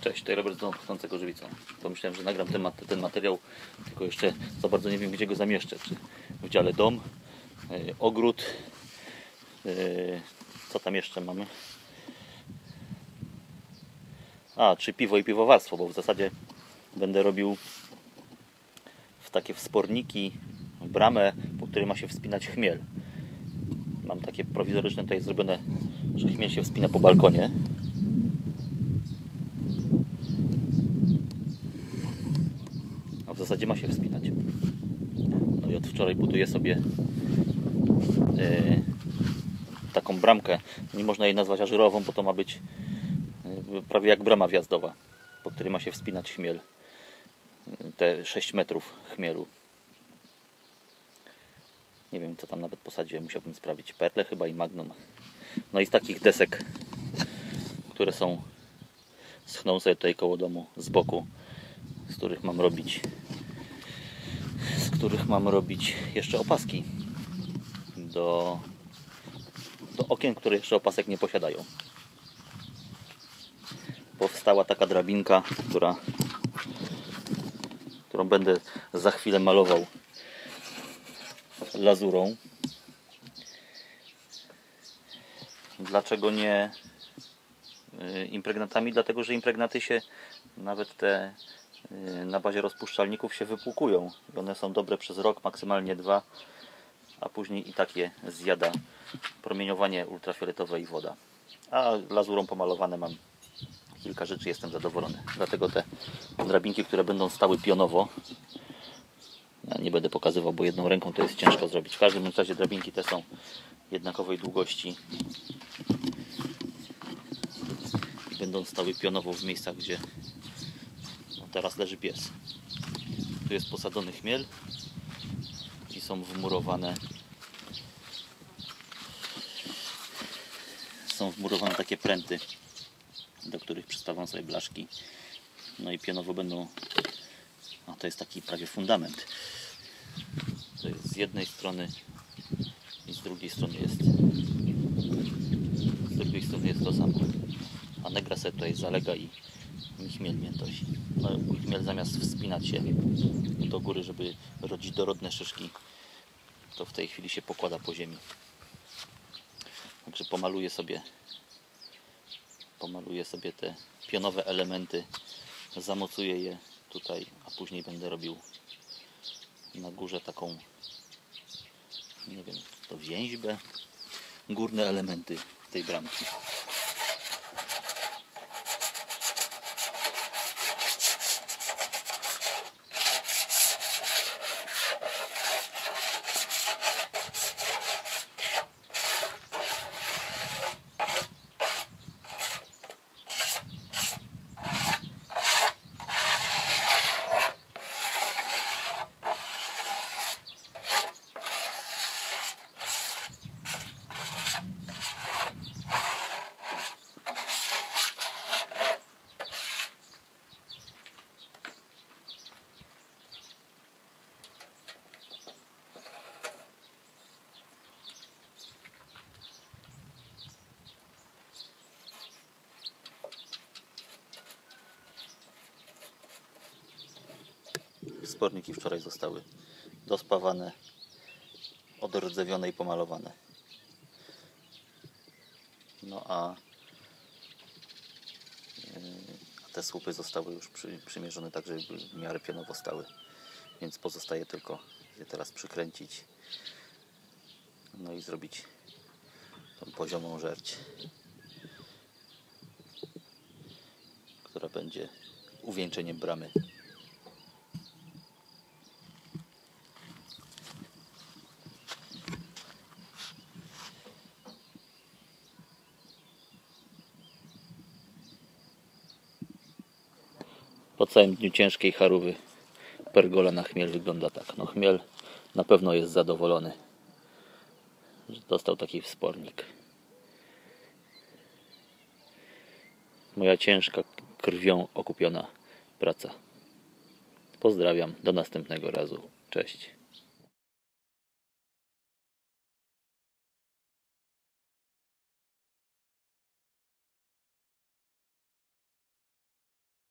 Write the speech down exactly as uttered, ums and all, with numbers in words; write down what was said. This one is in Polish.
Cześć, tutaj Robert z domu pachnącego żywicą. Pomyślałem, że nagram ten, ten materiał, tylko jeszcze za bardzo nie wiem, gdzie go zamieszczę. Czy w dziale dom, yy, ogród, yy, co tam jeszcze mamy? A, czy piwo i piwowarstwo, bo w zasadzie będę robił w takie wsporniki, bramę, po której ma się wspinać chmiel. Mam takie prowizoryczne tutaj zrobione, że chmiel się wspina po balkonie. A w zasadzie ma się wspinać. No i od wczoraj buduję sobie yy, taką bramkę. Nie można jej nazwać ażurową, bo to ma być yy, prawie jak brama wjazdowa, po której ma się wspinać chmiel. Yy, te sześć metrów chmielu. Nie wiem, co tam nawet posadziłem, musiałbym sprawdzić. Perle chyba i magnum. No i z takich desek, które są, schną sobie tutaj koło domu z boku, z których mam robić z których mam robić jeszcze opaski do, do okien, które jeszcze opasek nie posiadają. Powstała taka drabinka, która, którą będę za chwilę malował lazurą. Dlaczego nie impregnatami? Dlatego, że impregnaty się, nawet te na bazie rozpuszczalników, się wypłukują. I one są dobre przez rok, maksymalnie dwa, a później i tak je zjada promieniowanie ultrafioletowe i woda. A lazurą pomalowane mam kilka rzeczy, jestem zadowolony. Dlatego te drabinki, które będą stały pionowo, ja nie będę pokazywał, bo jedną ręką to jest ciężko zrobić. W każdym razie drabinki te są jednakowej długości i będą stały pionowo w miejscach, gdzie no teraz leży pies. Tu jest posadzony chmiel i są wmurowane są wmurowane takie pręty, do których przystawą sobie blaszki. No i pionowo będą, a to jest taki prawie fundament. To jest z jednej strony i z drugiej strony jest z drugiej strony jest to samo. A negra sobie tutaj zalega i chmiel miętosi. No, chmiel zamiast wspinać się do góry, żeby rodzić dorodne szyszki, to w tej chwili się pokłada po ziemi. Także pomaluję sobie pomaluję sobie te pionowe elementy, zamocuję je tutaj, a później będę robił na górze taką, nie wiem, to więźbę, górne elementy tej bramki. Sporniki wczoraj zostały dospawane, odrdzewione i pomalowane. No a, yy, te słupy zostały już przy, przymierzone tak, żeby w miarę pionowo stały. Więc pozostaje tylko je teraz przykręcić, no i zrobić tą poziomą żerć, która będzie uwieńczeniem bramy. Po całym dniu ciężkiej charówy pergola na chmiel wygląda tak. No chmiel na pewno jest zadowolony, że dostał taki wspornik. Moja ciężka, krwią okupiona praca. Pozdrawiam, do następnego razu. Cześć.